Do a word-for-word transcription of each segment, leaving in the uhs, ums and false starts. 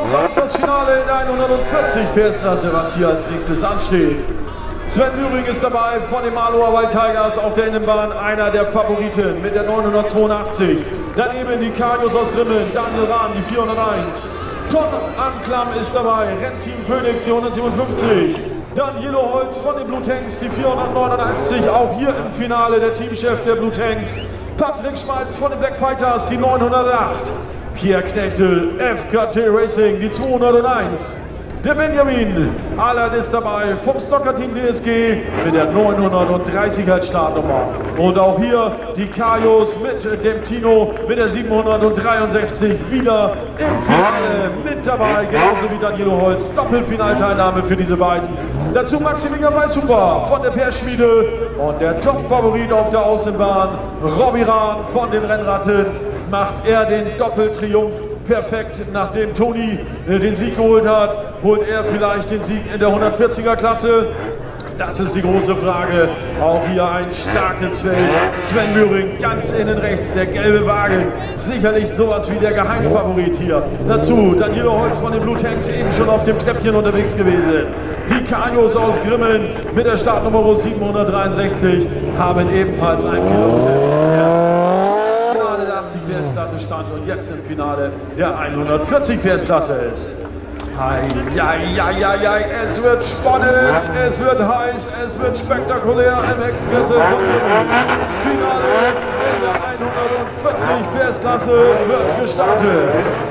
zeigt das Finale in der hundertvierzig P S-Klasse, was hier als nächstes ansteht. Sven Mühring ist dabei von den Marlower White Tigers auf der Innenbahn, einer der Favoriten mit der neunhundertzweiundachtzig. Daneben die Karius aus Grimmen, Daniel Rahn, die vierhunderteins. Tom Anklam ist dabei, Rennteam Phoenix, die hundertsiebenundfünfzig. Dann Yellow Holz von den Blue Tanks, die vierhundertneunundachtzig, auch hier im Finale der Teamchef der Blue Tanks. Patrick Schmalz von den Black Fighters, die neunhundertacht. Pierre Knechtel, F K T Racing, die zweihunderteins. Der Benjamin Allard ist dabei vom Stocker-Team D S G mit der neunhundertdreißig als Startnummer. Und auch hier die Kajos mit dem Tino mit der siebenhundertdreiundsechzig wieder im Finale mit dabei. Genauso wie Danielo Holz. Doppelfinalteilnahme für diese beiden. Dazu Maximilian Weißhuber von der Perschmiede und der Top-Favorit auf der Außenbahn Robby Rahn von den Rennratten. Macht er den Doppeltriumph perfekt, nachdem Toni äh, den Sieg geholt hat, holt er vielleicht den Sieg in der hundertvierziger Klasse? Das ist die große Frage. Auch hier ein starkes Feld. Sven Mühring ganz innen rechts, der gelbe Wagen. Sicherlich sowas wie der Geheimfavorit hier. Dazu Danielo Holz von den Blue Tanks, eben schon auf dem Treppchen unterwegs gewesen. Die Kajos aus Grimmen mit der Startnummer siebenhundertdreiundsechzig haben ebenfalls ein Kilometer. P S-Klasse stand und jetzt im Finale der hundertvierzig P S-Klasse ist. Eieieiei, es wird spannend, es wird heiß, es wird spektakulär im Express. Finale in der hundertvierzig P S-Klasse wird gestartet.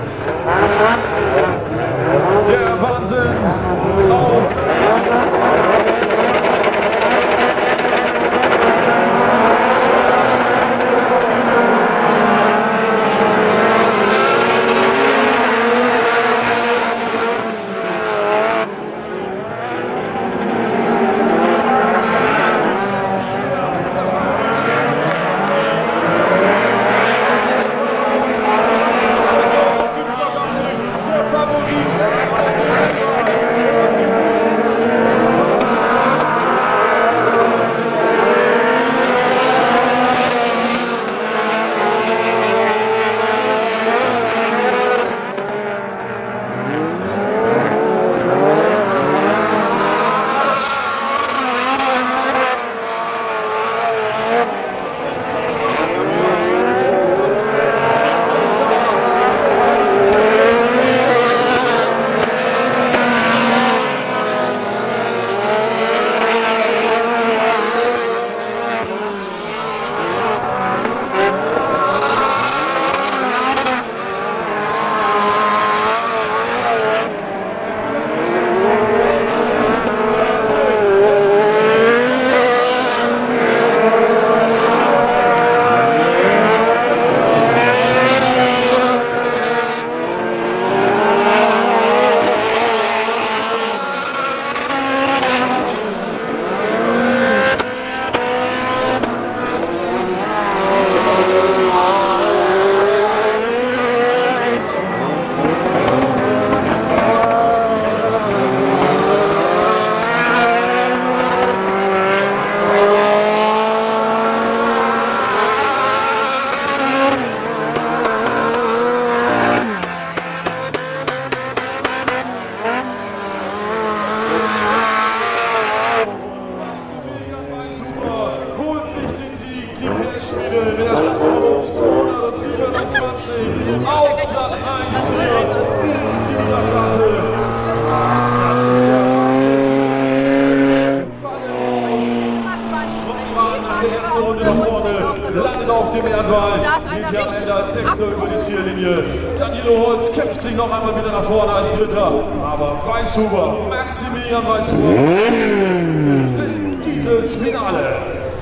Der Wahnsinn auf mit der Startnummer zweihundertsiebenundzwanzig auf Platz eins hier in dieser Klasse. Das ist der Wahnsinn. Nach der ersten Runde nach vorne, landet auf dem Erdwall, geht hier am Ende als Sechster über die Ziellinie. Danielo Holz kämpft sich noch einmal wieder nach vorne als Dritter, aber Weißhuber, Maximilian Weißhuber, gewinnt dieses Finale.